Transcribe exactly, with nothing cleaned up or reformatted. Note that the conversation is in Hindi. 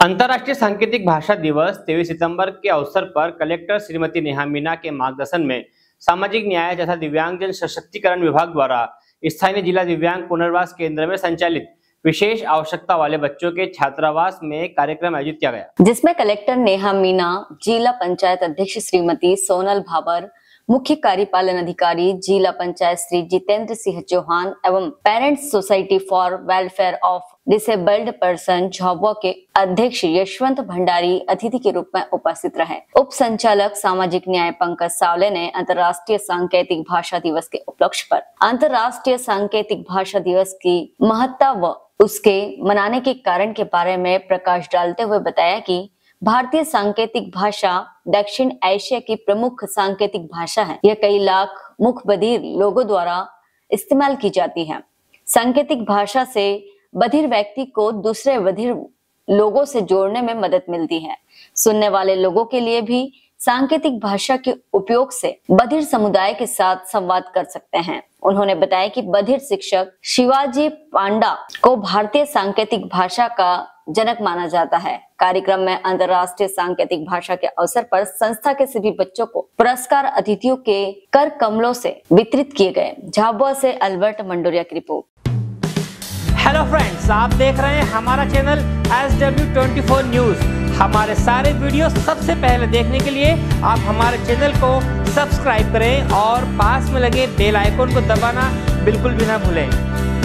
अंतर्राष्ट्रीय सांकेतिक भाषा दिवस तेईस सितंबर के अवसर पर कलेक्टर श्रीमती नेहा मीना के मार्गदर्शन में सामाजिक न्याय तथा दिव्यांगजन सशक्तिकरण विभाग द्वारा स्थानीय जिला दिव्यांग पुनर्वास केंद्र में संचालित विशेष आवश्यकता वाले बच्चों के छात्रावास में कार्यक्रम आयोजित किया गया, जिसमें कलेक्टर नेहा मीना, जिला पंचायत अध्यक्ष श्रीमती सोनल भाबर, मुख्य कार्यपालन अधिकारी जिला पंचायत श्री जितेंद्र सिंह चौहान एवं parents society for welfare of disabled person Jhabua के अध्यक्ष यशवंत भंडारी अतिथि के रूप में उपस्थित रहे। उप संचालक सामाजिक न्याय पंकज सावले ने अंतर्राष्ट्रीय सांकेतिक भाषा दिवस के उपलक्ष्य पर अंतर्राष्ट्रीय सांकेतिक भाषा दिवस की महत्ता व उसके मनाने के कारण के बारे में प्रकाश डालते हुए बताया कि भारतीय सांकेतिक भाषा दक्षिण एशिया की प्रमुख सांकेतिक भाषा है। यह कई लाख मुख बधिर लोगों द्वारा इस्तेमाल की जाती है। सांकेतिक भाषा से बधिर व्यक्ति को दूसरे बधिर लोगों से जोड़ने में मदद मिलती है। सुनने वाले लोगों के लिए भी सांकेतिक भाषा के उपयोग से बधिर समुदाय के साथ संवाद कर सकते हैं। उन्होंने बताया कि बधिर शिक्षक शिवाजी पांडा को भारतीय सांकेतिक भाषा का जनक माना जाता है। कार्यक्रम में अंतर्राष्ट्रीय सांकेतिक भाषा के अवसर पर संस्था के सभी बच्चों को पुरस्कार अतिथियों के कर कमलों से वितरित किए गए। झाबुआ से अल्बर्ट मंडोरिया की रिपोर्ट। हेलो फ्रेंड्स, आप देख रहे हैं हमारा channel S W twenty four news. हमारे सारे वीडियो सबसे पहले देखने के लिए आप हमारे चैनल को सब्सक्राइब करें और पास में लगे बेल आइकन को दबाना बिल्कुल भी ना भूलें।